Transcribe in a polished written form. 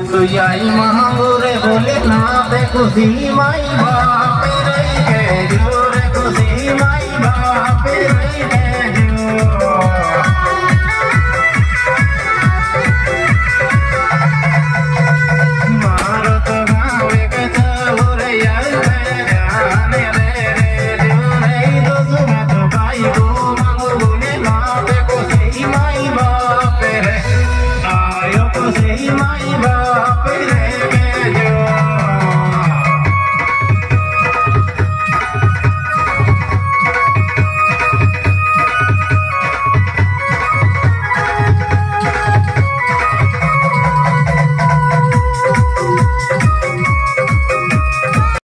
सुयाई महागुरे बोले नाथ खुशी माई बाप रही है जोरे खुशी माई बाप रही है।